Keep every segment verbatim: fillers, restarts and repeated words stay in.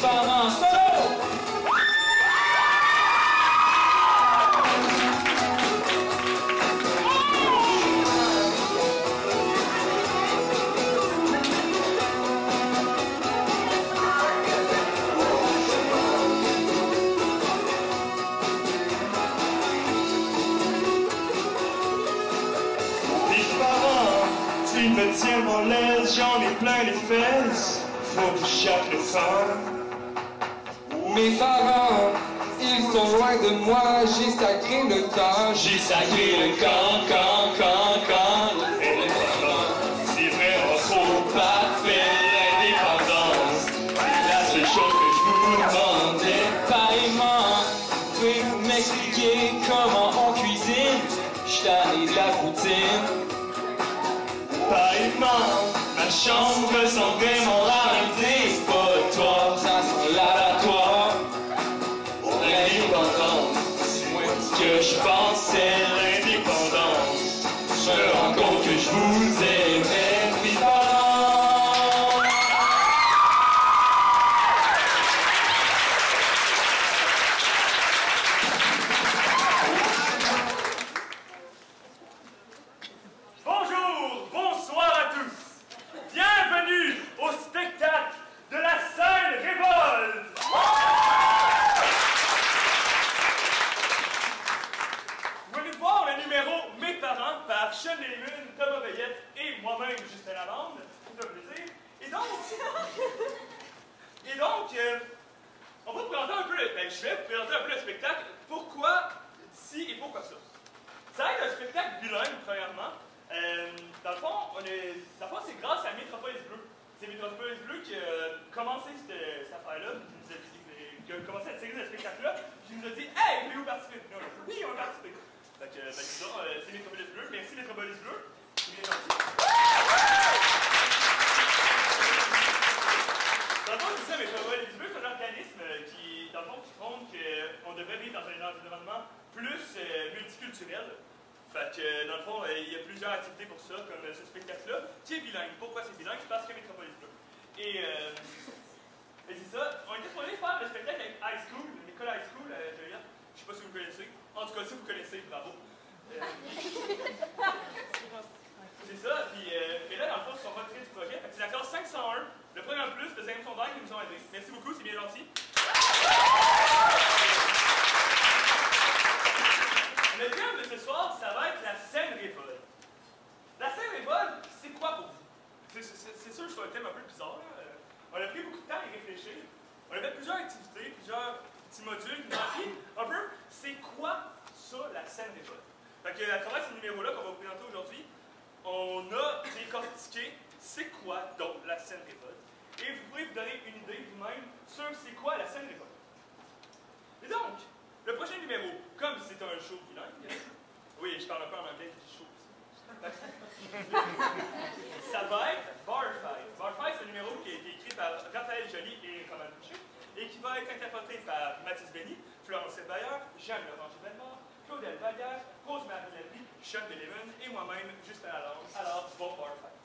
parents. Solo! Il me tient mon laisse, j'en ai plein les fesses, faut que chaque le fasse. Mes parents, ils sont loin de moi, j'ai sacré le camp, j'ai sacré le camp, camp, camp, camp. L'indépendance, c'est vraiment trop parfait, l'indépendance. C'est la seule chose que je vous demandais. Paiement, pouvez-vous m'expliquer comment on cuisine? J'suis tanné de la poutine. Paiement, ma chambre sent vraiment l'indépendance. Ça sent l'abattoir. L'indépendance, ce que je pense c'est l'indépendance. Je me rends compte que je vous aimais, mes parents. Bonjour, bonsoir à tous. Bienvenue au spectacle de la scène révolte. Vous venez de voir le numéro Mes parents par Sean Lehman, Thomas Veillette et moi-même, Justin Lalande. C'est un plaisir. Et donc, et donc euh, on va vous présenter un peu le, ben, je vais vous présenter un peu le spectacle. Pourquoi ci et pourquoi ça? Ça va être un spectacle bilingue, premièrement. Euh, dans le fond, on est, dans le fond, c'est grâce à Métropolis Bleu. C'est Métropolis Bleu qui a commencé cette, cette affaire-là, qui, nous a dit, qui a commencé cette série de spectacles-là, qui nous a dit « Hey, voulez-vous participer? » Nous, on a dit « Oui, on va participer. » Fait que, ben, c'est ça, euh, c'est Métropolis Bleu. Merci Métropolis Bleu. C'est bien gentil. Dans le fond, c'est ça, Métropolis Bleu, c'est un organisme qui, dans le fond, qui prône qu'on devrait vivre dans un environnement plus euh, multiculturel. Fait que, dans le fond, il y a plusieurs activités pour ça, comme ce spectacle-là, qui est bilingue. Pourquoi c'est bilingue? Parce que Métropolis Bleu. Et, euh, et c'est ça. On était supposé faire le spectacle avec High School, l'école High School à Joliette. Je sais pas si vous connaissez. En tout cas, si vous connaissez, bravo. Euh, c'est ça. Puis, euh, et là, dans le fond, ils sont retirés du projet. Fait que c'est la classe cinq cent un, le premier en plus de cinquième secondaire qui nous ont aidés. Merci beaucoup, c'est bien gentil. Le thème de ce soir, ça va être la scène révolte. La scène révolte, c'est quoi pour vous? C'est sûr que c'est un thème un peu bizarre. Là. On a pris beaucoup de temps à y réfléchir. On a fait plusieurs activités, plusieurs petits modules qui nous ont appris un peu c'est quoi ça, la scène révolte. Fait que, à travers ce numéro-là qu'on va vous présenter aujourd'hui, on a décortiqué c'est quoi donc la scène révolte. Et vous pouvez vous donner une idée vous-même sur c'est quoi la scène révolte. Et donc, le prochain numéro, comme c'est un show bilingue, oui, je parle un peu en anglais, je dis show aussi. Ça va être Bar Fight. Bar Fight, c'est un numéro qui a été écrit par Raphaël Joly et Roman Boucher et qui va être interprété par Mathis Bény, Florence Bayer, Jeanne-Laurent Gilbert, Claudel Vallière, Rosemary Levy, Sean Beleven et moi-même, Justin Lalande. Alors, bon Bar Fight.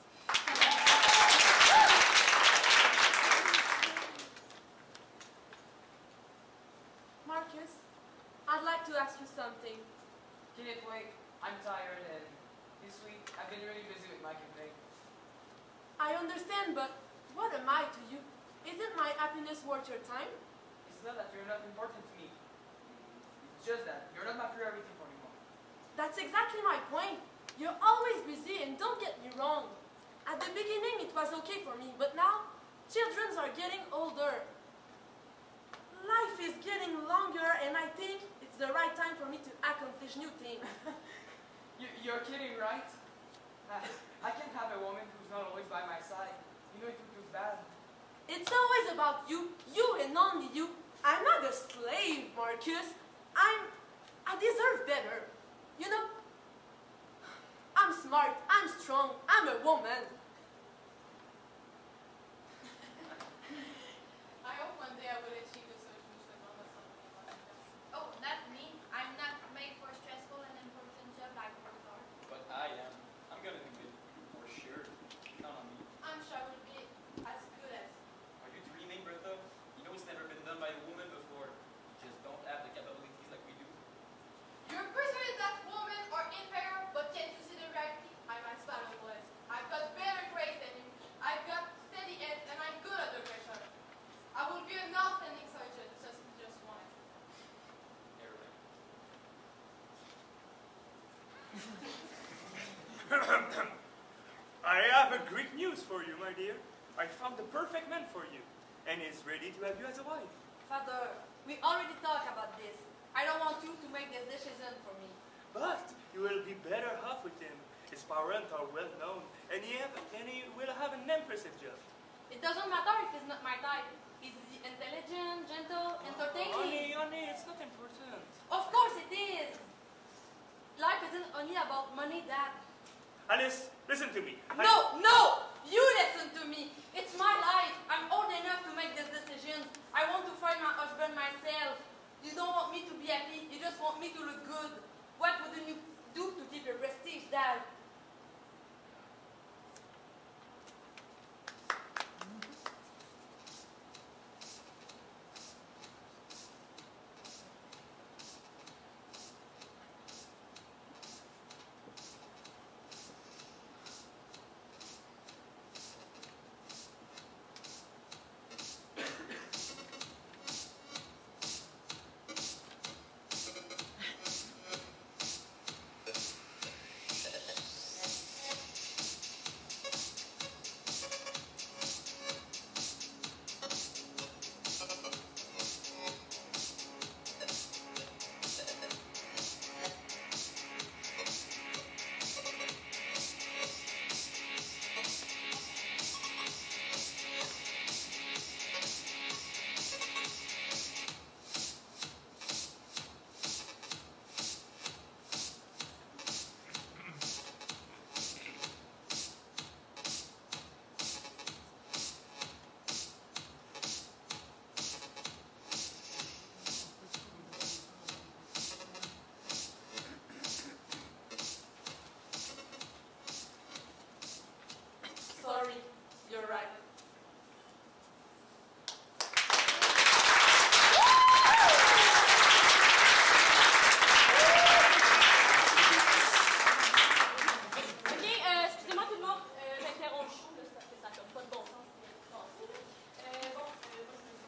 Marcus, I'd like to ask you something. Can it wait? I'm tired and this week I've been really busy with my campaign. I understand, but what am I to you? Isn't my happiness worth your time? It's not that you're not important to me. It's just that you're not my priority anymore. That's exactly my point. You're always busy, and don't get me wrong. At the beginning it was okay for me, but now children are getting older. Life is getting longer, and I think it's the right time for me to accomplish new things. you, you're kidding, right? Uh, I can't have a woman who's not always by my side. You know it would look bad. It's always about you, you and only you. I'm not a slave, Marcus. I'm... I deserve better. You know, I'm smart, I'm strong, I'm a woman. I hope one day I will achieve the social diploma or something like that. Oh, not me. I'm not made for a stressful and important job like work hard. But I am. I'm gonna do it for sure. Count on me. I'm sure I will be as good as. Are you dreaming, Bertha? You know it's never I have a great news for you, my dear. I found the perfect man for you, and is ready to have you as a wife. Father, we already talked about this. I don't want you to make this decision for me. But you will be better off with him. His parents are well known, and he, have, and he will have an impressive job. It doesn't matter if he's not my type. He's intelligent, gentle, entertaining. Honey, honey, it's not important. Of course it is. Life isn't only about money, Dad. Alice, listen to me. I- No, no! You listen to me. It's my life. I'm old enough to make these decisions. I want to find my husband myself. You don't want me to be happy. You just want me to look good. What wouldn't you do to keep your prestige, Dad? Sorry, you're right. Ok, euh, excusez-moi tout le monde, euh, j'interromps chaud, là, parce que ça n'a pas de bon sens. Euh, bon, euh,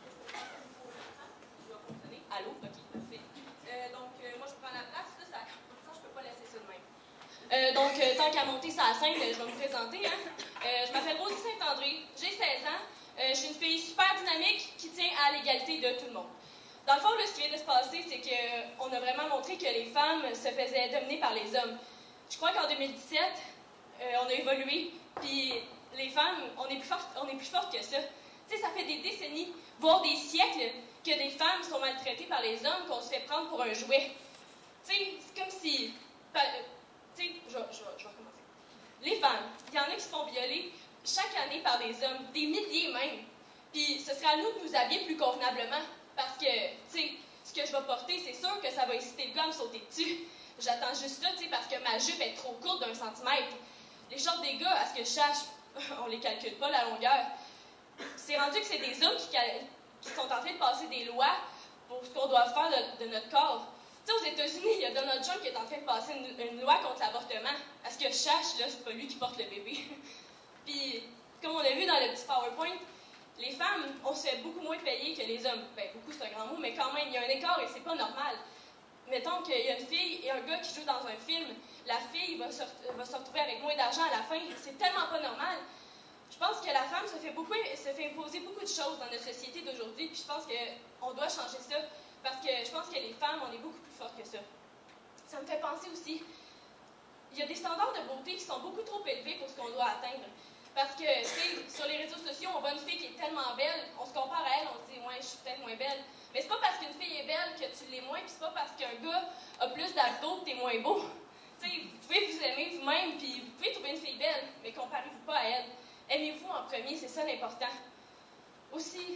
je vais fonctionner. Allô? Ok, parfait. Euh, donc, euh, moi, je prends la place, là, ça, ça, je peux pas laisser ça de même. Euh, donc, euh, tant qu'à monter ça à scène, je vais me présenter. Hein. Euh, je m'appelle Rosie Saint-André, j'ai seize ans. Euh, je suis une fille super dynamique qui tient à l'égalité de tout le monde. Dans le fond, là, ce qui vient de se passer, c'est qu'on a vraiment montré que les femmes se faisaient dominer par les hommes. Je crois qu'en deux mille dix-sept, euh, on a évolué, puis les femmes, on est plus fortes, on est plus fortes que ça. Tu sais, ça fait des décennies, voire des siècles, que des femmes sont maltraitées par les hommes, qu'on se fait prendre pour un jouet. Tu sais, c'est comme si... Tu sais, je, je, je vais recommencer. Les femmes, il y en a qui se font violer chaque année par des hommes, des milliers même. Puis ce serait à nous de nous habiller plus convenablement, parce que, tu sais, ce que je vais porter, c'est sûr que ça va inciter le gars à me sauter dessus. J'attends juste ça, tu sais, parce que ma jupe est trop courte d'un centimètre. Les shorts des gars, à ce que je sache, on les calcule pas la longueur. C'est rendu que c'est des hommes qui, qui sont en train de passer des lois pour ce qu'on doit faire de, de notre corps. Tu sais, aux États-Unis, il y a Donald Trump qui est en train de passer une, une loi contre l'avortement. À ce que je sache, là, c'est pas lui qui porte le bébé. Puis, comme on a vu dans le petit PowerPoint, les femmes, on se fait beaucoup moins payer que les hommes. Ben, beaucoup, c'est un grand mot, mais quand même, il y a un écart et c'est pas normal. Mettons qu'il y a une fille et un gars qui jouent dans un film, la fille va se, va se retrouver avec moins d'argent à la fin. C'est tellement pas normal. Je pense que la femme se fait, beaucoup, se fait imposer beaucoup de choses dans notre société d'aujourd'hui, puis je pense qu'on doit changer ça, parce que je pense que les femmes, on est beaucoup plus fortes que ça. Ça me fait penser aussi, il y a des standards de beauté qui sont beaucoup trop élevés pour ce qu'on doit atteindre. Parce que, tu sais, sur les réseaux sociaux, on voit une fille qui est tellement belle, on se compare à elle, on se dit, ouais, je suis peut-être moins belle. Mais c'est pas parce qu'une fille est belle que tu l'es moins, puis c'est pas parce qu'un gars a plus d'abdos que t'es moins beau. Tu sais, vous pouvez vous aimer vous-même, puis vous pouvez trouver une fille belle, mais comparez-vous pas à elle. Aimez-vous en premier, c'est ça l'important. Aussi,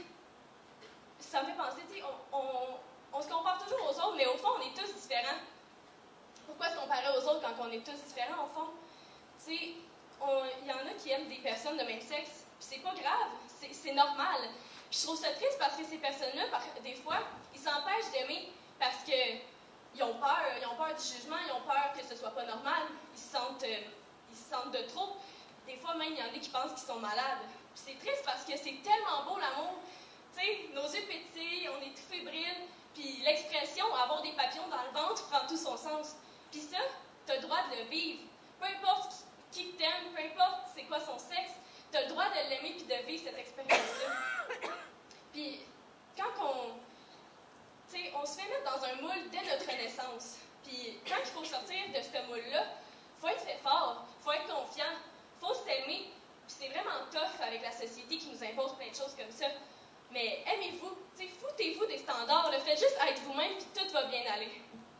ça me fait penser, tu sais, on, on, on se compare toujours aux autres, mais au fond, on est tous différents. Pourquoi se comparer aux autres quand on est tous différents, au fond? Tu sais, il y en a qui aiment des personnes de même sexe, puis c'est pas grave, c'est normal. Puis je trouve ça triste parce que ces personnes-là, des fois, ils s'empêchent d'aimer parce qu'ils ont peur, ils ont peur du jugement, ils ont peur que ce soit pas normal, ils se sentent, euh, ils se sentent de trop. Des fois même, il y en a qui pensent qu'ils sont malades. Puis c'est triste parce que c'est tellement beau l'amour. Tu sais, nos yeux pétillent, on est tout fébrile, puis l'expression « avoir des papillons dans le ventre » prend tout son sens. Puis ça, t'as le droit de le pas son sexe, t'as le droit de l'aimer puis de vivre cette expérience-là. Puis, quand on... Tu sais, on se fait mettre dans un moule dès notre naissance. Puis, quand il faut sortir de ce moule-là, faut être fait fort, faut être confiant, faut s'aimer. Puis c'est vraiment tough avec la société qui nous impose plein de choses comme ça. Mais aimez-vous, tu sais, foutez-vous des standards, là, faites juste être vous-même puis tout va bien aller.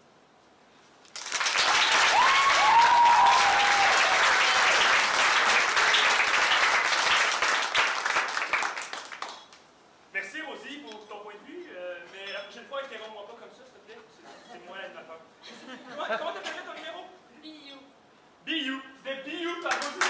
Merci Rosie pour ton point de vue, euh, mais la prochaine fois, interromps-moi pas comme ça, s'il te plaît. C'est moi l'animateur. Comment comment t'appelles ton numéro? B U. B U. C'était B U par Rosie.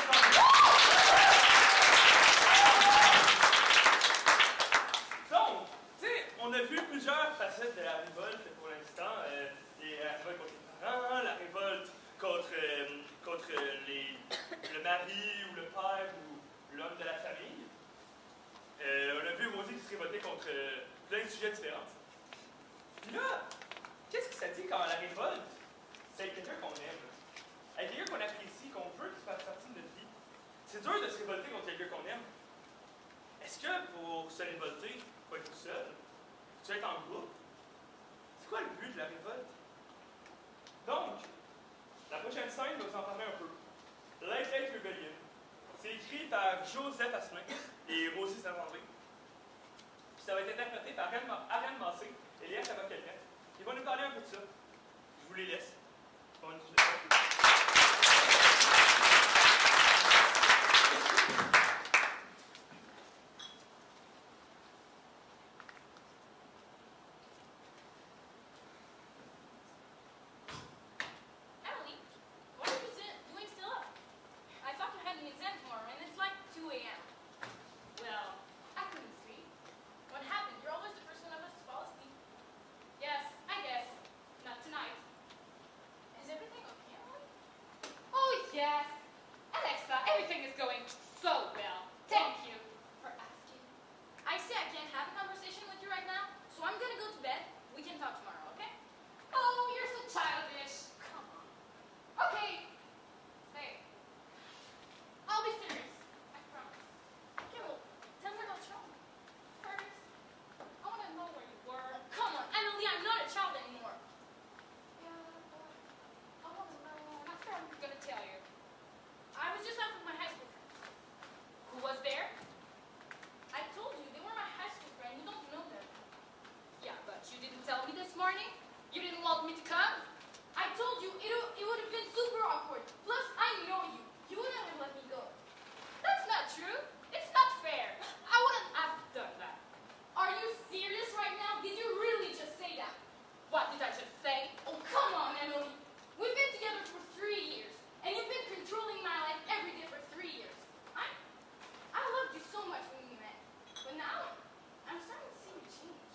Donc, tu sais, on a vu plusieurs facettes de la révolte pour l'instant. Euh, et la révolte contre les parents, la révolte contre, euh, contre les, le mari ou le père ou l'homme de la famille. Euh, on a vu Rosie qui se révoltait contre euh, plein de sujets différents. Puis là, qu'est-ce que ça dit quand la révolte, c'est avec quelqu'un qu'on aime, avec quelqu'un qu'on apprécie, qu'on veut qui fasse partie de notre vie? C'est dur de se révolter contre quelqu'un qu'on aime. Est-ce que pour se révolter, il faut être tout seul? Tu veux être en groupe? C'est quoi le but de la révolte? Donc, la prochaine scène va vous en parler un peu. Late Late Rebellion. C'est écrit par Joseph Asselin et Rosie Saint-André. Ça va être interprété par Ariane Massé et Léa Savoie-Calmette. Ils vont nous parler un peu de ça. Je vous les laisse. Bonne Emily, what are you doing still up? I thought you had an exam tomorrow, and it's like two A M Well, I couldn't sleep. What happened? You're always the first one of us to fall asleep. Yes, I guess. Not tonight. Is everything okay, Emily? Oh, yes. Alexa, everything is going so well. Thank you for asking. I say I can't have a conversation with you right now, so I'm gonna go to bed. We can talk tomorrow, okay? Oh, you're so childish. Come on. Okay. Stay. I'll be serious. I promise. Okay, well, tell me about Sean. First, I want to know where you were. Come on, Emily, I'm not a child anymore. Yeah, but I want to know. After I'm going to tell you. I was just out with my high school friends. Who was there? I told you, they were my high school friends. You don't know them. Yeah, but you didn't tell me this morning? You didn't want me to come? I told you, it, it would have been super awkward. Plus, I know you. You wouldn't have let me go. That's not true. It's not fair. I wouldn't have done that. Are you serious right now? Did you really just say that? What did I just say? Oh, come on, Emily. We've been together for three years, and you've been controlling my life every day for three years. I, I loved you so much when we met, but now I'm starting to see you change.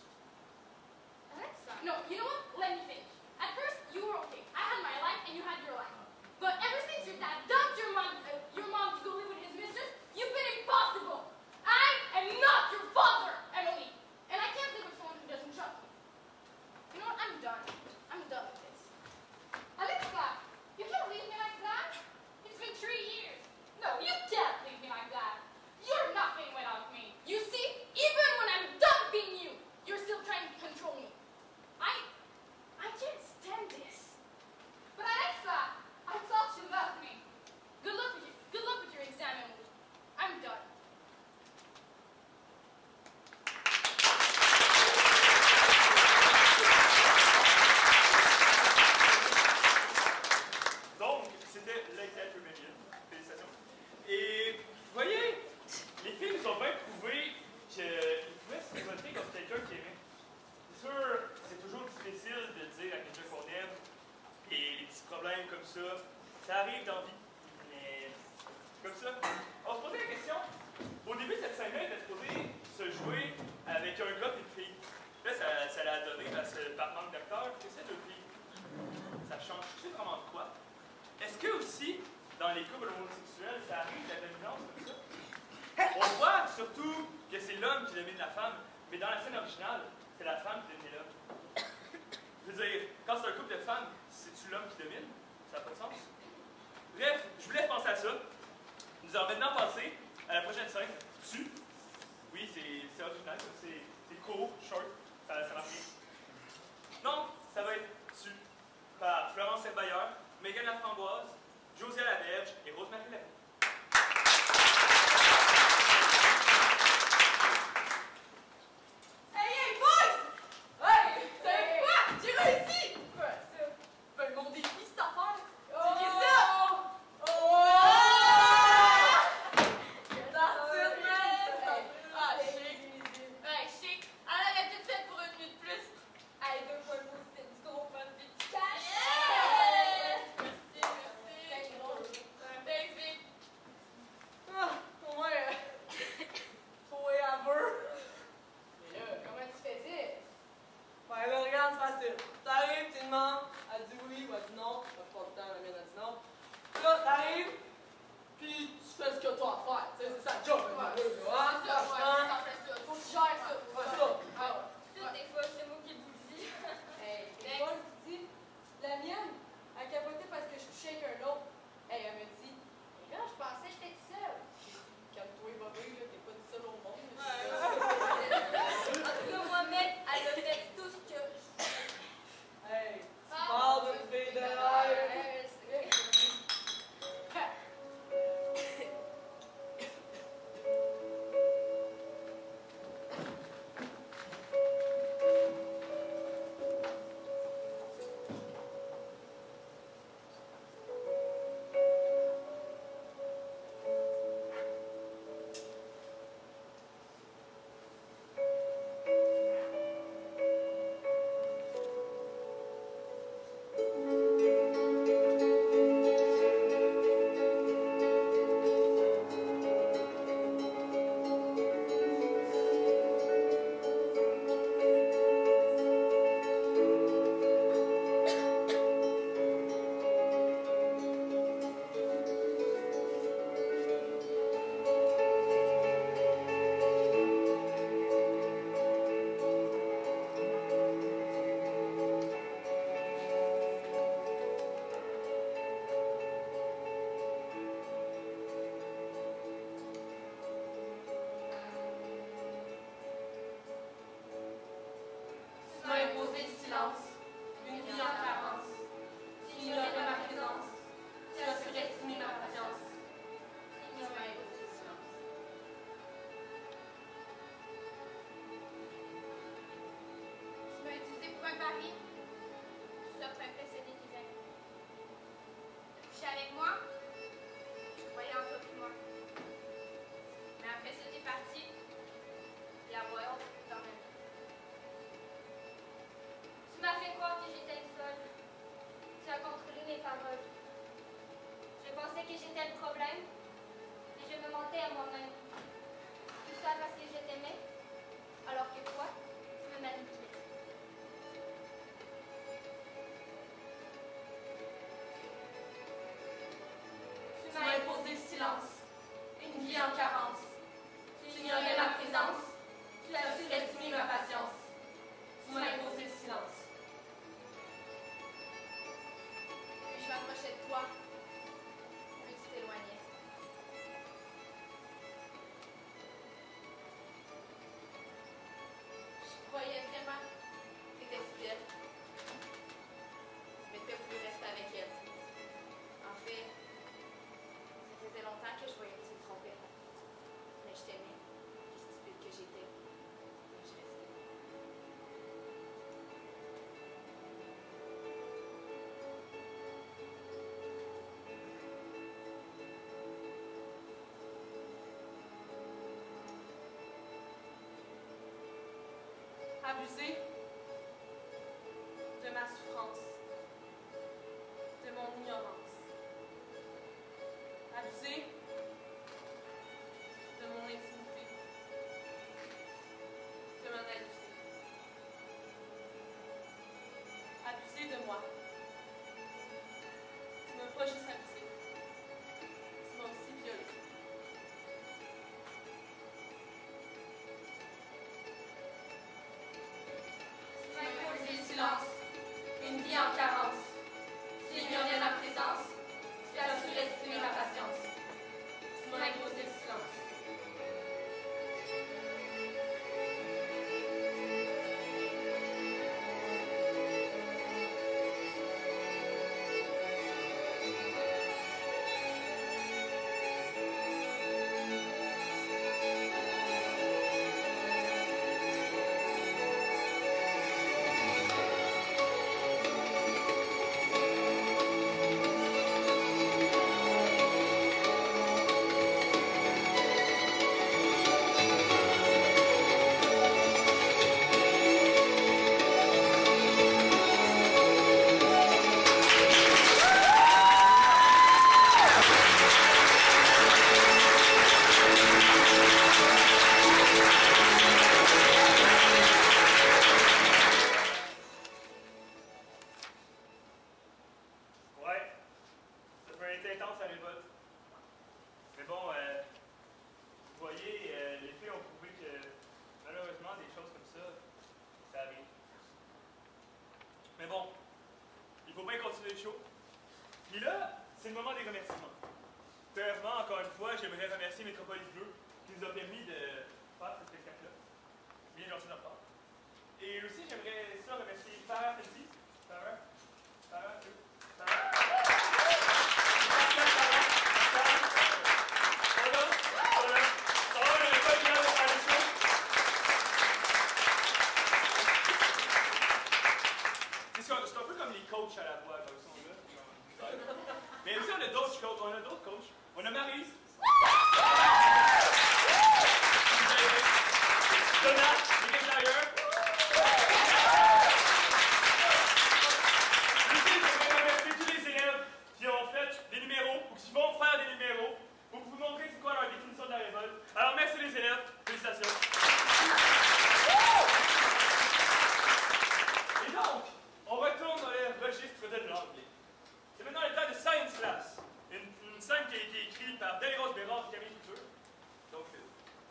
Alexa, no, you know what? Let me finish. At first, you were okay. I had my life, and you had your life. But ever since your dad dumped your mom, uh, your mom to go live with his mistress, you've been impossible. I am not your father, Emily, and I can't live with someone who doesn't trust me. You know what? I'm done. I'm done with this. Alexa, you can't leave me like that. It's been three years. No, you can't leave me like that. You're nothing without me. You see, even when I'm done being you, you're still trying to control me. I, I can't stand this. But Alexa, I thought you loved me. Good luck with you. Good luck with your exam, Emily. I'm done. Donc, c'était Late Late Rebellion. Félicitations. Et, vous voyez, les filles nous ont bien prouvé qu'ils pouvaient se révolter contre quelqu'un qui aimait. C'est sûr, c'est toujours difficile de dire à quelqu'un qu'on aime, et les petits problèmes comme ça, ça arrive dans la vie. Mais, comme ça, on se posait la question. Au début de cette scène-là, il était supposé se jouer avec un gars et une fille. Là, ça, ça l'a donné parce que par manque d'acteurs, que c'est deux filles. Ça change-tu vraiment de quoi? Est-ce que aussi, dans les couples homosexuels, ça arrive la dominance comme ça? On voit surtout que c'est l'homme qui domine la femme, mais dans la scène originale, c'est la femme qui domine l'homme. Je veux dire, quand c'est un couple de femmes, c'est-tu l'homme qui domine? Ça n'a pas de sens. Bref, je vous laisse penser à ça. Nous allons maintenant passer Françoise, Josia Laberge et Rosemary Laberge. Hey, hey, boys! Hey! T'as quoi? J'ai réussi! Quoi, ça? Ben, mon défi, cette affaire. C'est qui ça? Oh! That's it, man! Ah, chic. Ouais, chic. Elle aurait tout fait pour une nuit de plus. Hey, deux fois le mot, c'était du gros fun, du petit cash. Yes! Merci, merci. C'est drôle. Thanks, Vic. Ah, au moins, euh, toi et Amber. Mais là, comment tu faisais? Ben là, regarde, c'est facile. T'arrives, tu demandes, elle dit oui ou elle dit non. La plupart du temps, la mienne, elle dit non. Puis là, t'arrives, puis tu fais ce que t'as à faire. Tu sais, c'est ça, job. Ouais, Hein, c'est ça, ouais, franchement. t'en fais ça. Faut que tu gères ça. Ouais, ça. Ah, Toutes des fois, c'est moi qui le dis. hey, c'est pas le petit. La mienne, elle capotait parce que je couchais avec un autre. Hey, elle me dit, mais là, je pensais que j'étais toute seule. J'ai dit, calme-toi, Bobby, là, t'es pas toute seule au monde. là. En tout cas, moi, mec, elle a fait tout ce que je Hey, tu Ah, parles d'une fille de rêve. Ouais, c'est- Tu m'as imposé le silence, une vie en carence. Tu ignorais ma présence, tu as surestimé ma patience. Tu m'as imposé le silence. Tu m'as utilisé pour un pari. Tu as impressionné tes amis. Tu couché avec moi. Je croyais en toi plus moi. Mais après ça, t'es parti. Et à voir dans ma vie. Tu m'as fait croire que j'étais une folle. Tu as contrôlé mes paroles. Je pensais que j'étais le problème. Et je me mentais à moi-même. Tout ça parce que je t'aimais. Alors que toi, tu me manipulais. Tu m'as imposé le silence, une vie en carence. Tu ignorais ma présence, tu as surestimé ma patience. Tu m'as imposé le silence. Puis je m'approchais de toi. Puis tu t'éloignais. Je croyais vraiment que t'étais fidèle. Mais t'as voulu rester avec elle. En fait, ça faisait longtemps que je voyais que tu me trompais. Mais je t'aimais. Puis stupide que j'étais. Mais je restais. Abusé de ma souffrance, de mon ignorance. Abusé de mon intimité, de ma naïveté. Abusé de moi. Tu m'as pas juste abusé, tu m'as aussi violé. show. Puis là, c'est le moment des remerciements. Premièrement, encore une fois, j'aimerais remercier Métropolis Bleu qui nous a permis de faire ce spectacle-là. Bien gentil de leur part. Et aussi, j'aimerais ça remercier Farah Fenty. Farah. Farah, tu Farah. Voilà. Voilà. Ça va, j'avais pas bien de faire le show. C'est un peu comme les coachs à la voix, comme ils sont là. Mais aussi, on a d'autres coachs. On a d'autres coachs. On a Maryse. Donat, Mickey Flyer. Aussi, je voudrais remercier tous les élèves qui ont fait des numéros ou qui vont faire des numéros pour vous montrer c'est quoi leur définition de la révolte. Alors, merci les élèves. Félicitations. Et donc, on retourne dans le registre de l'anglais. C'est maintenant le temps de Science Class. Une, une scène qui a été écrite par Delis Bérard et Camille Couture. Donc, euh,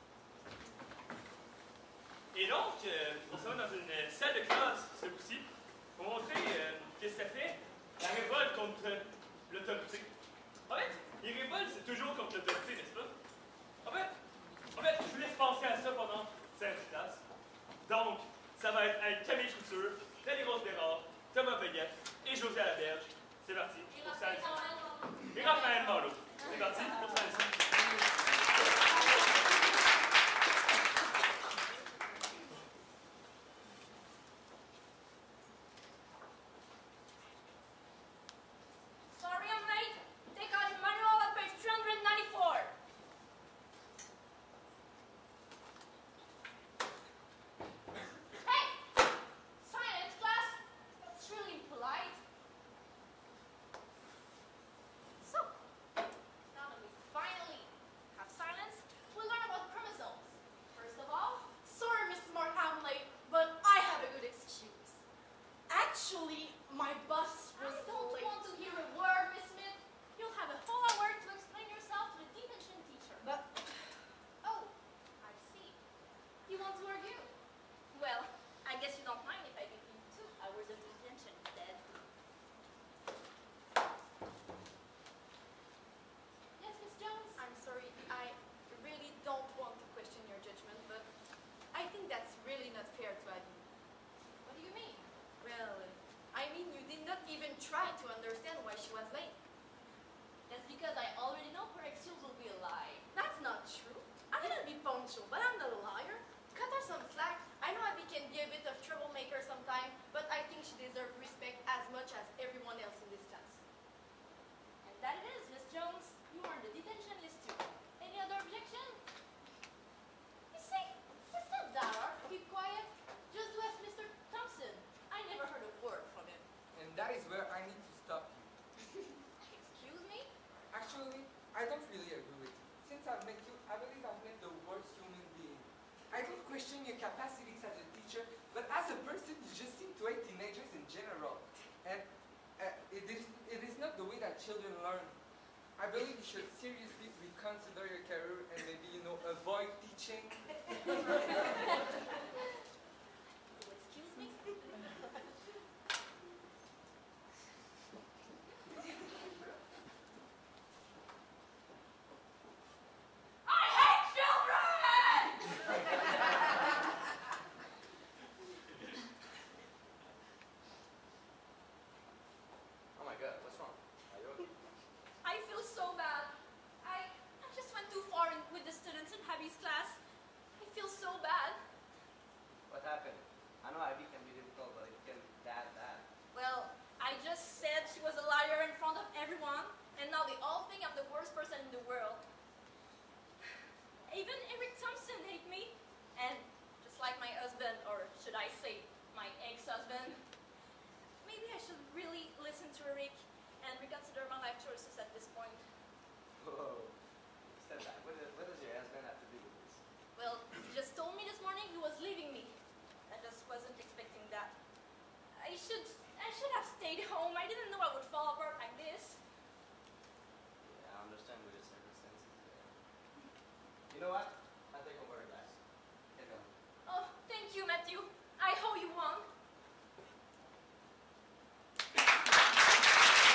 et donc, euh, on se va dans une salle de classe, ce coup-ci, pour montrer euh, qu'est-ce que ça fait, la révolte contre l'autorité. En fait, les révoltes, c'est toujours contre l'autorité, n'est-ce pas? En fait, en fait, je vous laisse penser à ça pendant Science Class. Donc, ça va être avec Camille Couture, Delis Bérard, Thomas Veillette et José Laberge. C'est parti pour Science Class. Et Raphaël Marleau. C'est parti pour Science Class. Sorry I'm late. Take out your manual at page three hundred ninety-four. Hey! Science class? That's really impolite. So, now that we finally have silence, we'll learn about chromosomes. First of all, sorry, Miss Mark, I'm late, but I have a good excuse. Actually, my bus I was don't late. want to hear a word, Miss Smith. You'll have a whole hour to explain yourself to the detention teacher. But Oh, I see. You want to argue? Well, I guess you don't mind if I give you two hours of detention instead. Yes, Miss Jones? I'm sorry, I really don't want to question your judgment, but I think that's really not fair to Abby. What do you mean? Well, I mean, you did not even try to understand why she was late. That's because I already know her excuse will be a lie. That's not true. I'm gonna be punctual, but I'm not a liar. Cut her some slack. I know Abby can be a bit of troublemaker sometimes, but I think she deserves respect as much as everyone else in this class. And that it is, Miss Jones. You are on the detention list too. Any other objection? You see, it's not that hard to keep quiet. Just do as Mister Thompson. I never heard a word from him. And that is where I need to stop you. Excuse me? Actually, I don't really agree with you. Since I've met you, I believe I've met the worst human being. I don't question your capacities as a teacher, but as a person, you just seem to hate teenagers in general. And uh, it, is, it is not the way that children learn. I believe you should seriously reconsider your career and maybe, you know, avoid teaching. Excuse me? I hate children! Oh my god, what's wrong? Are you okay? I feel so bad. I, I just went too far in, with the students in Abby's class. I feel so bad. What happened? I know Abby can be difficult, but it can be that bad. Well, I just said she was a liar in front of everyone, and now they all think I'm the worst person in the world. Even Eric Thompson hates me, and just like my husband, or should I say, my ex-husband, maybe I should really listen to Eric and reconsider my life choices at this point. Whoa. Step back. What, does, what does your husband have to do with this? Well, he just told me this morning he was leaving me. I just wasn't expecting that. I should, I should have stayed home. I didn't know I would fall apart like this. Yeah, I understand with your circumstances. You know what? I'll take over a glass. Get going. Oh, thank you, Matthew. I owe you one.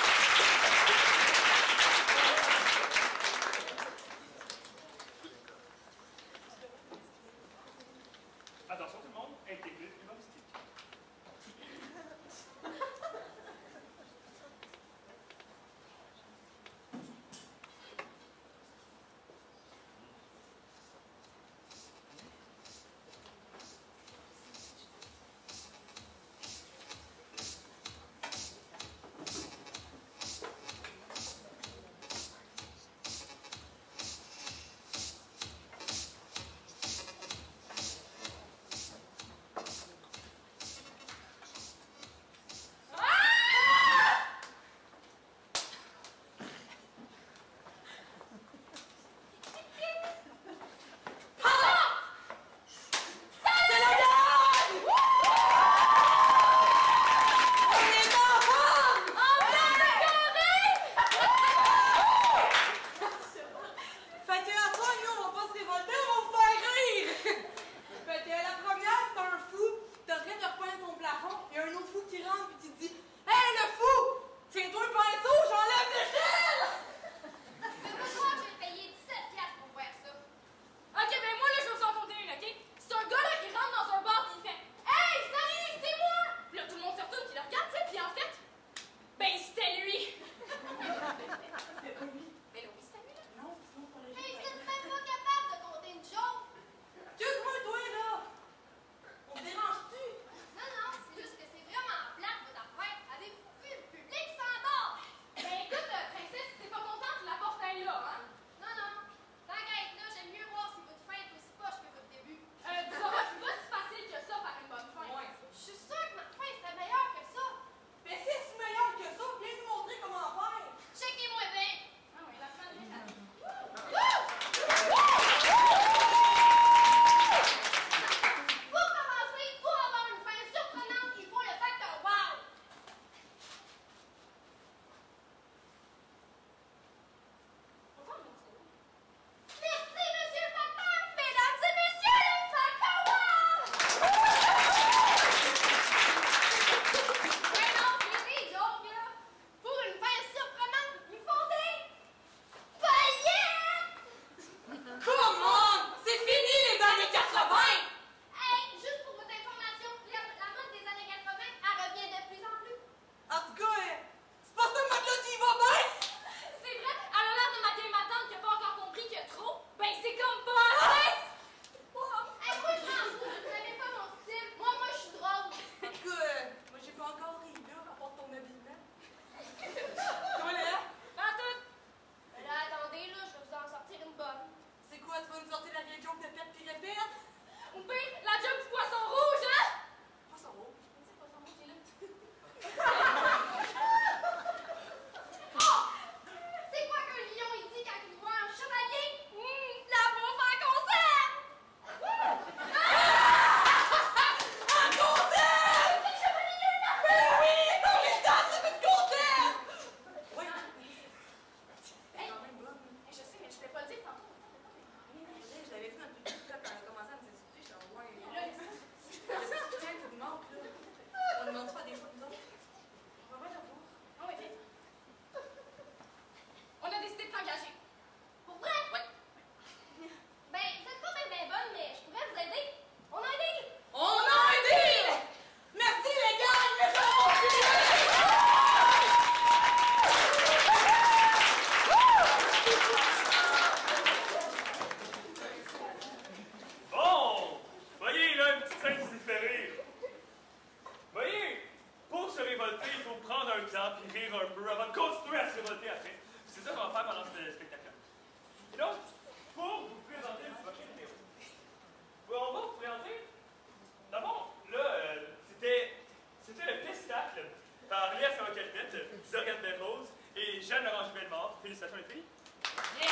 ça qu'on va faire pendant ce spectacle. Et donc, pour vous présenter le prochain numéro, on va vous présenter. D'abord, là, euh, c'était, c'était le pestacle par Léa Ferro-Calvette, Dorian Belrose et Jeanne-Laurent Bellemare. Félicitations les filles. Yeah.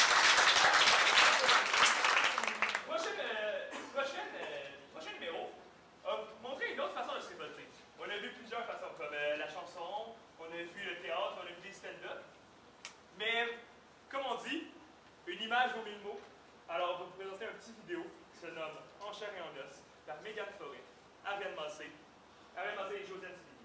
Prochaine, euh, prochaine, euh, prochain numéro va vous montrer une autre façon de se révolter. On a vu plusieurs façons, comme euh, la chanson, on a vu le théâtre, on a vu des stand-up. Mais, comme on dit, une image vaut mille mots. Alors, on va vous présenter un petit vidéo qui se nomme En chair et en os par Mégane Forêt, Ariane Massé, Ariane Massé et Josiane Sivigny.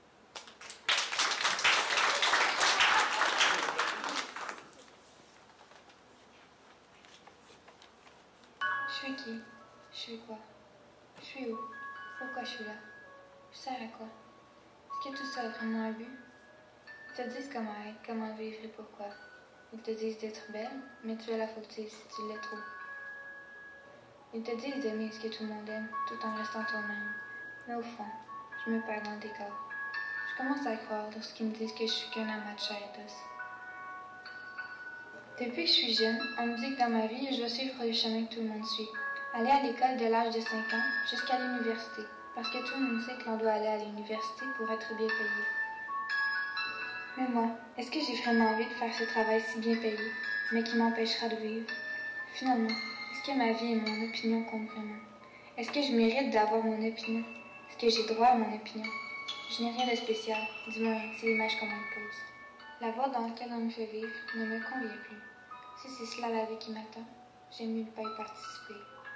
Je suis qui? Je suis quoi? Je suis où? Pourquoi je suis là? Je sers à quoi? Est-ce que tout ça a vraiment un but? Ils te disent comment être, comment vivre et pourquoi. Ils te disent d'être belle, mais tu es la fautive si tu l'es trop. Ils te disent d'aimer ce que tout le monde aime, tout en restant toi-même. Mais au fond, je me perds dans le décor. Je commence à croire lorsqu'ils me disent que je suis qu'un amas de chair et d'os. Depuis que je suis jeune, on me dit que dans ma vie, je dois suivre le chemin que tout le monde suit. Aller à l'école dès l'âge de cinq ans, jusqu'à l'université. Parce que tout le monde sait que l'on doit aller à l'université pour être bien payé. Mais moi, est-ce que j'ai vraiment envie de faire ce travail si bien payé, mais qui m'empêchera de vivre? Finalement, est-ce que ma vie et mon opinion comptent vraiment? Est-ce que je mérite d'avoir mon opinion? Est-ce que j'ai droit à mon opinion? Je n'ai rien de spécial, du moins, c'est l'image qu'on m'impose. La voie dans laquelle on me fait vivre ne me convient plus. Si c'est cela la vie qui m'attend, j'aime mieux ne pas y participer.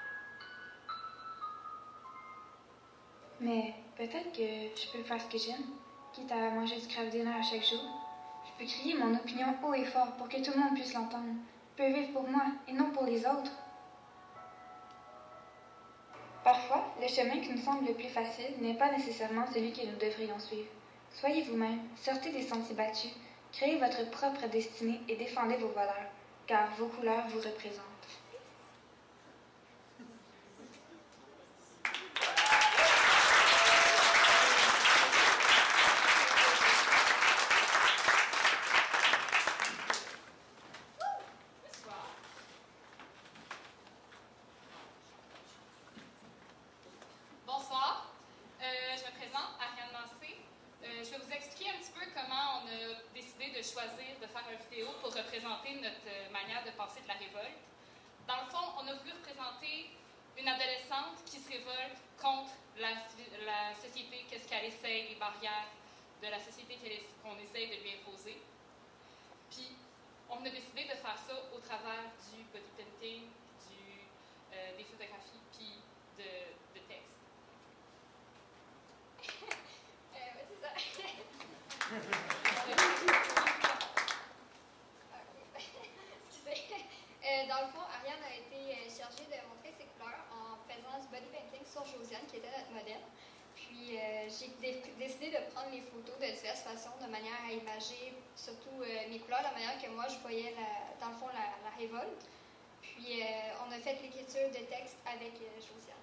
Mais peut-être que je peux faire ce que j'aime, quitte à manger du craft dinner à chaque jour. Je peux crier mon opinion haut et fort pour que tout le monde puisse l'entendre. Je peux vivre pour moi et non pour les autres. Parfois, le chemin qui nous semble le plus facile n'est pas nécessairement celui que nous devrions suivre. Soyez vous-même, sortez des sentiers battus, créez votre propre destinée et défendez vos valeurs, car vos couleurs vous représentent. Bonsoir, euh, je me présente, Ariane Massé. Euh, je vais vous expliquer un petit peu comment on a décidé de choisir de faire une vidéo pour représenter notre euh, manière de penser de la révolte. Dans le fond, on a voulu représenter une adolescente qui se révolte contre la, la société, qu'est-ce qu'elle essaye, les barrières de la société qu'on essaye de lui imposer. Puis, on a décidé de faire ça au travers du body painting, du, euh, des photographies, puis de, de textes. euh, ouais, c'est ça. Excusez. Euh, dans le fond, Ariane a été euh, chargée de montrer ses couleurs en faisant du body painting sur Josiane, qui était notre modèle. Puis euh, j'ai dé décidé de prendre les photos de diverses façons, de manière à imager surtout euh, mes couleurs, la manière que moi je voyais la, dans le fond la, la révolte. Puis euh, on a fait l'écriture de texte avec euh, Josiane.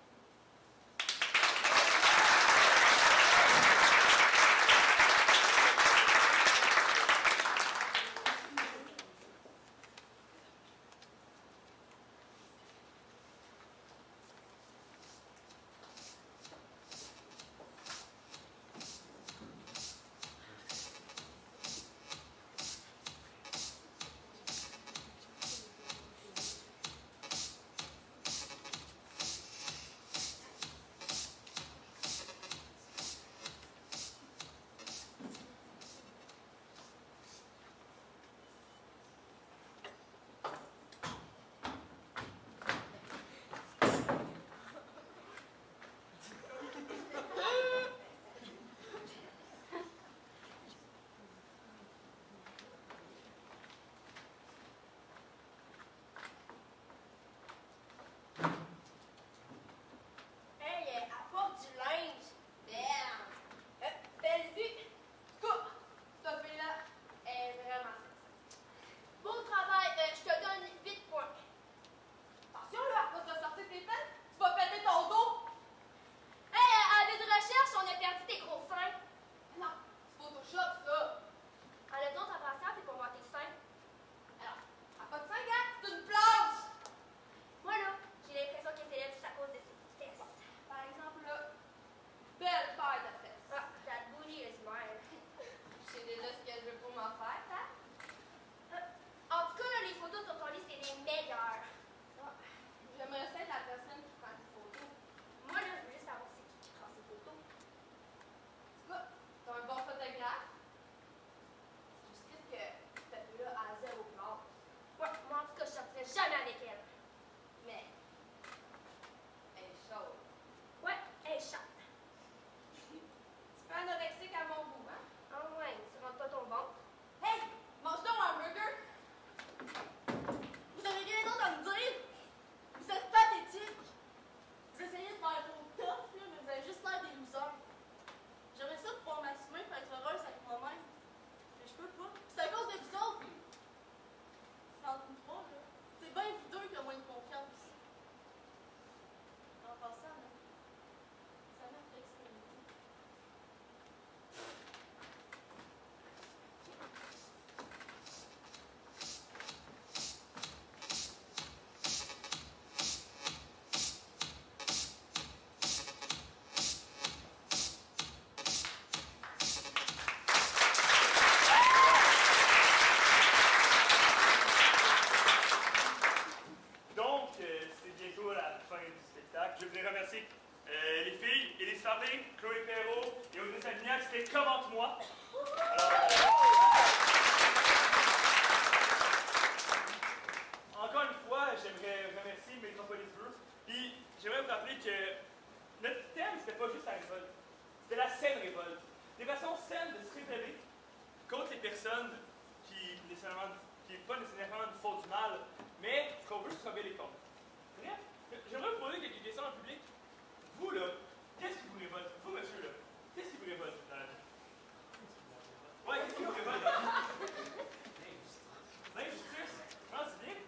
pas juste la révolte. C'était la saine révolte. Des façons saines de se révéler contre les personnes qui, nécessairement, qui pas nécessairement du fond du mal, mais qu'on veut se rebeller contre. Bref, j'aimerais vous poser quelques questions en public. Vous, là, qu'est-ce qui vous révolte? Vous, monsieur, là, qu'est-ce qui vous révolte dans la vie? Ouais, qu'est-ce qui vous révolte dans la vie? L'injustice. Non, c'est bien.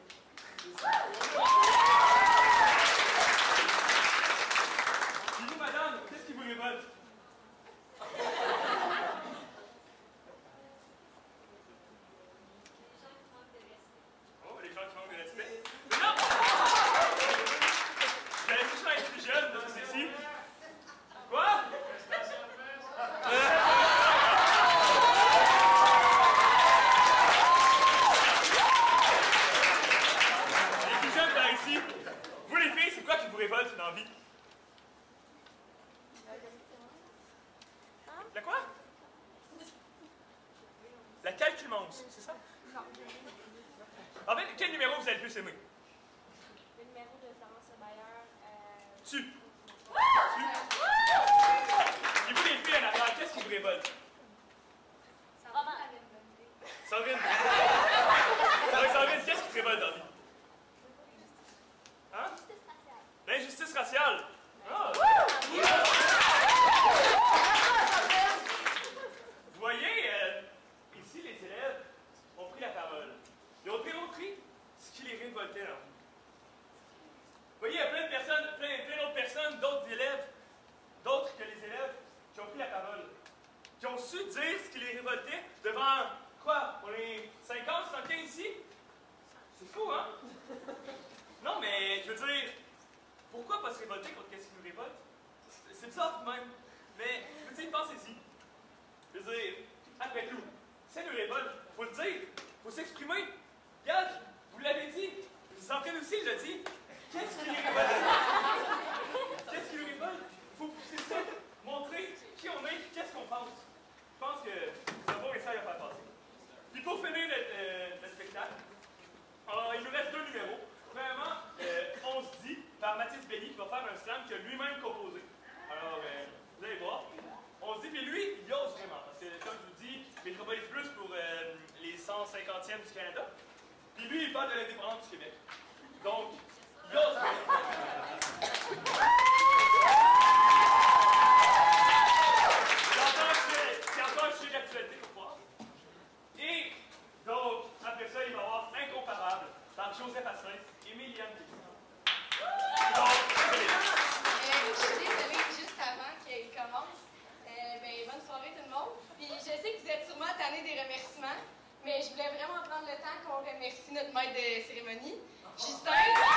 Puis vous, madame, qu'est-ce qui vous révolte? Oh, les gens qui manquent de respect. Mais non! J'allais chercher à être plus jeune, donc c'est ici. Quoi? Les plus jeunes par ici. Vous, les filles, c'est quoi qui vous révolte dans la vie? La quoi? La calculmance, c'est ça? Non. En fait, quel numéro vous avez le plus aimé? Le numéro de Florence Bayer. Euh... Tu. Tu. Et vous, les filles, en arrière, qu'est-ce qui vous révolte? Sandrine. Donc, Sandrine, qu'est-ce qui te révolte dans la vie? Hein? L'injustice raciale. Ah. Vous voyez, euh, ici, les élèves ont pris la parole. Ils ont démontré ce qui les révoltait dans la vie. Vous voyez, il y a plein de personnes, plein, plein d'autres personnes, d'autres élèves, d'autres que les élèves, qui ont pris la parole. Qui ont su dire ce qui les révoltait devant, quoi, on est cinquante, soixante-quinze ici? C'est fou, hein? Non, mais, je veux dire, pourquoi pas se révolter contre ce qui nous révolte? C'est bizarre tout de même. Mais, vous dites, pensez-y. Je veux dire, après tout, ça nous révolte, faut le dire, faut s'exprimer. Regarde, vous l'avez dit, Sandrine aussi l'a dit. Qu'est-ce qui nous révolte? Qu'est-ce qui nous révolte? Faut pousser ça, montrer qui on est, qu'est-ce qu'on pense. Je pense que c'est un bon message à faire passer. Puis pour finir le, euh, le spectacle, alors, il nous reste deux numéros. Premièrement, euh, On se dit, par Mathis Béni, qui va faire un slam qu'il a lui-même composé. Alors, euh, vous allez voir. On se dit, puis lui, il ose vraiment. Parce que, comme je vous dis, Métropolis Plus pour euh, les cent cinquantièmes du Canada. Puis lui, il parle de l'indépendance du Québec. Donc, il ose vraiment. C'est encore un sujet d'actualité pour voir. Et, donc, après ça, il va y avoir Incomparable par Joseph Asselin et Méliane Guillaume. Donc, Euh, je suis désolée, juste avant qu'il commence, euh, ben, bonne soirée tout le monde. Puis je sais que vous êtes sûrement tannés des remerciements, mais je voulais vraiment prendre le temps qu'on remercie notre maître de cérémonie, Justin.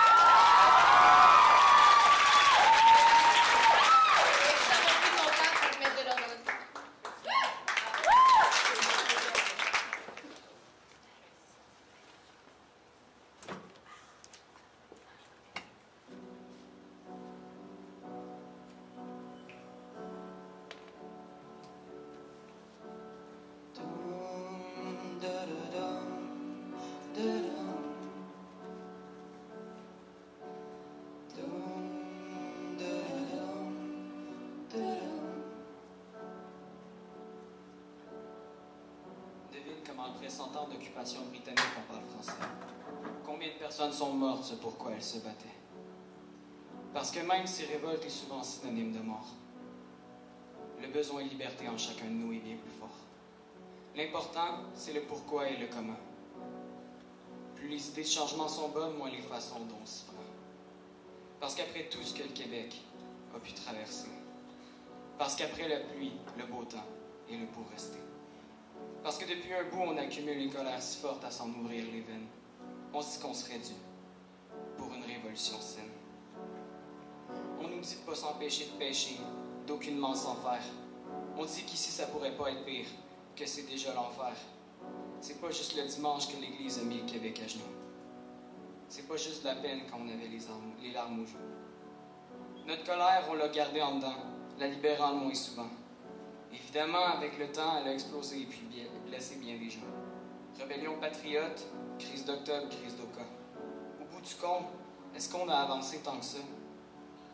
Et ça m'a pris mon temps pour mettre de l'ordre dans notre vie. Après cent ans d'occupation britannique, on parle français. Combien de personnes sont mortes, c'est pourquoi elles se battaient? Parce que même si révolte est souvent synonyme de mort, le besoin de liberté en chacun de nous est bien plus fort. L'important, c'est le pourquoi et le comment. Plus les idées de changement sont bonnes, moins les façons dont on s'y prend. Parce qu'après tout ce que le Québec a pu traverser, parce qu'après la pluie, le beau temps est le pour rester. Parce que depuis un bout, on accumule une colère si forte à s'en ouvrir les veines. On se dit qu'on serait dû pour une révolution saine. On nous dit de ne pas s'empêcher de pécher, d'aucunement s'en faire. On dit qu'ici, ça pourrait pas être pire, que c'est déjà l'enfer. C'est pas juste le dimanche que l'Église a mis le Québec à genoux. C'est pas juste la peine quand on avait les, armes, les larmes aux joues. Notre colère, on l'a gardée en dedans, la libérant le moins souvent. Évidemment, avec le temps, elle a explosé et puis bien, blessé bien des gens. Rébellion patriote, crise d'octobre, crise d'Oka. Au bout du compte, est-ce qu'on a avancé tant que ça?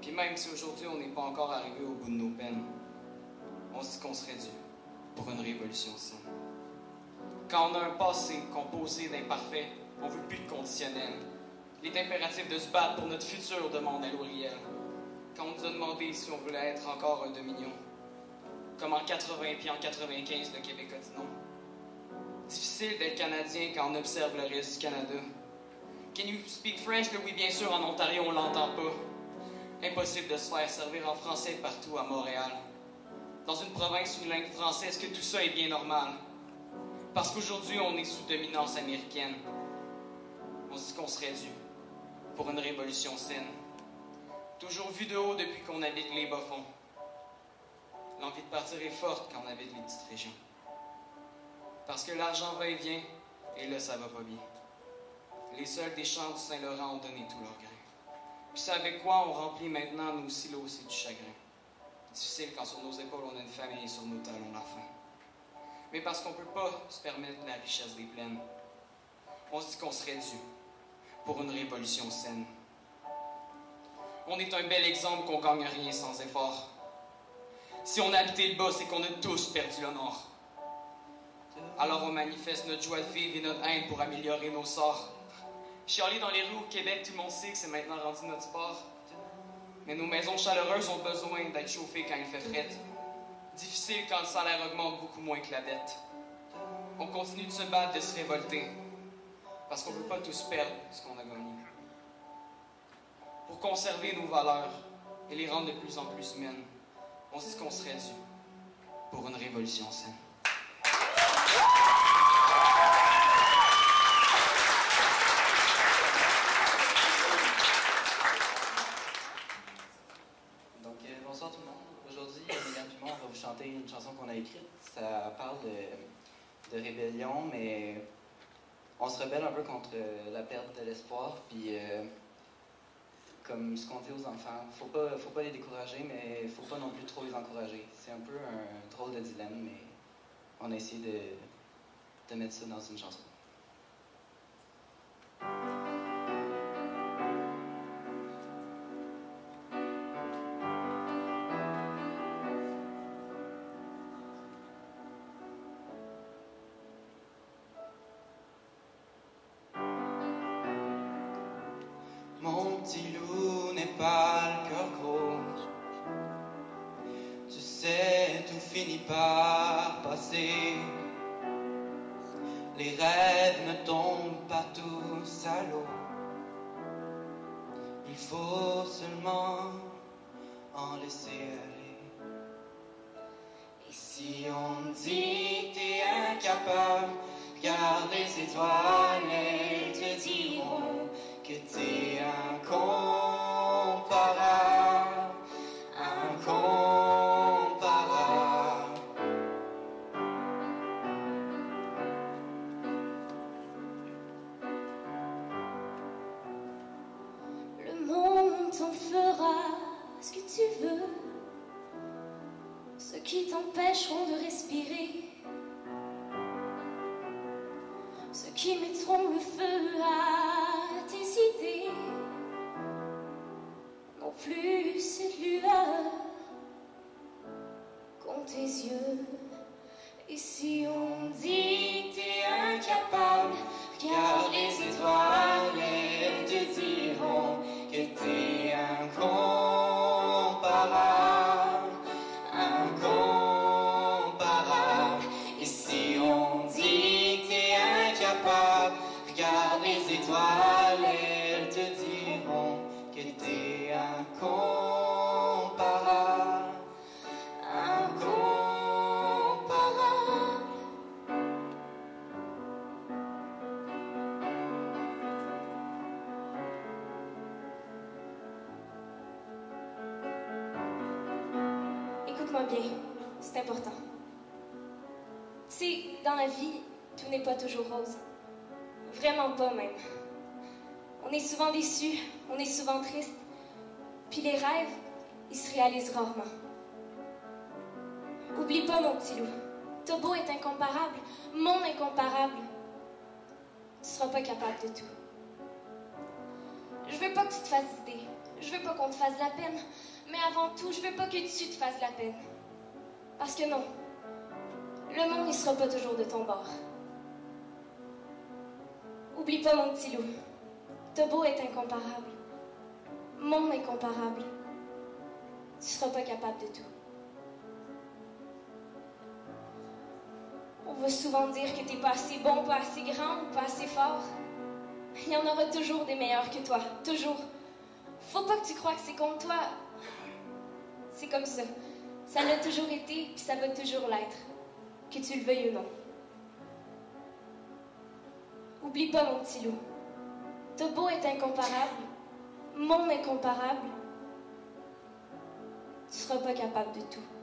Puis même si aujourd'hui on n'est pas encore arrivé au bout de nos peines, on se dit qu'on serait dû pour une révolution saine. Quand on a un passé composé d'imparfaits, on veut plus de conditionnel. Il est impératif de se battre pour notre futur, demande à Louriel. Quand on nous a demandé si on voulait être encore un dominion, comme en quatre-vingts puis en quatre-vingt-quinze, le Québec a dit non. Difficile d'être Canadien quand on observe le reste du Canada. Can you speak French? Oui, bien sûr, en Ontario, on l'entend pas. Impossible de se faire servir en français partout à Montréal. Dans une province sous langue française, que tout ça est bien normal. Parce qu'aujourd'hui, on est sous dominance américaine. On se dit qu'on serait dû pour une révolution saine. Toujours vu de haut depuis qu'on habite les bas-fonds. L'envie de partir est forte quand on habite les petites régions. Parce que l'argent va et vient, et là, ça va pas bien. Les seuls des champs du Saint-Laurent ont donné tout leur grain. Puis c'est avec quoi on remplit maintenant nos silos, c'est du chagrin. Difficile quand sur nos épaules on a une famille et sur nos talons la faim. Mais parce qu'on peut pas se permettre la richesse des plaines, on se dit qu'on serait dû pour une révolution saine. On est un bel exemple qu'on gagne rien sans effort. Si on a habité le bas, c'est qu'on a tous perdu le nord. Alors on manifeste notre joie de vivre et notre haine pour améliorer nos sorts. Chialer dans les rues au Québec, tout le monde sait que c'est maintenant rendu notre sport. Mais nos maisons chaleureuses ont besoin d'être chauffées quand il fait fret. Difficile quand le salaire augmente beaucoup moins que la dette. On continue de se battre, de se révolter. Parce qu'on ne peut pas tous perdre ce qu'on a gagné. Pour conserver nos valeurs et les rendre de plus en plus humaines, on se dit qu'on serait dû pour une révolution saine. Donc, euh, bonsoir tout le monde. Aujourd'hui, Mégane Dumont va vous chanter une chanson qu'on a écrite. Ça parle de, de rébellion, mais on se rebelle un peu contre la perte de l'espoir. Puis, euh, comme ce qu'on dit aux enfants, faut pas, faut pas les décourager, mais faut pas non plus trop les encourager. C'est un peu un drôle de dilemme, mais on a essayé de, de mettre ça dans une chanson. Mon petit loup n'est pas le cœur gros. Tu sais, tout finit par passer. Les rêves ne tombent pas tous à l'eau. Il faut seulement en laisser aller. Et si on dit t'es incapable, regarde les étoiles, elles te diront que t'es incomparable, incomparable. Le monde t'en fera ce que tu veux, ceux qui t'empêcheront de respirer, ceux qui mettront le feu à tes idées, non plus cette lueur qu'ont tes yeux. Et si on dit t'es incapable, regarde les étoiles, elles te diront que t'es incomparable, incomparable. Et si on dit t'es incapable, regarde les étoiles, elles te diront que t'es incomparable, incomparable. Écoute-moi bien, c'est important. Tu sais, dans la vie, tout n'est pas toujours rose. Vraiment pas, même. On est souvent déçus, on est souvent tristes. Puis les rêves, ils se réalisent rarement. Oublie pas, mon petit loup. Tobo est incomparable, mon incomparable. Tu seras pas capable de tout. Je veux pas que tu te fasses d'idées. Je veux pas qu'on te fasse de la peine. Mais avant tout, je veux pas que tu te fasses de la peine. Parce que non, le monde ne sera pas toujours de ton bord. Oublie pas, mon petit loup. Tobo est incomparable. Mon incomparable. Tu seras pas capable de tout. On va souvent dire que t'es pas assez bon, pas assez grand ou pas assez fort. Il y en aura toujours des meilleurs que toi. Toujours. Faut pas que tu crois que c'est contre toi. C'est comme ça. Ça l'a toujours été, puis ça va toujours l'être. Que tu le veuilles ou non. Oublie pas, mon petit loup. Tobo est incomparable. Mon incomparable. Tu seras pas capable de tout.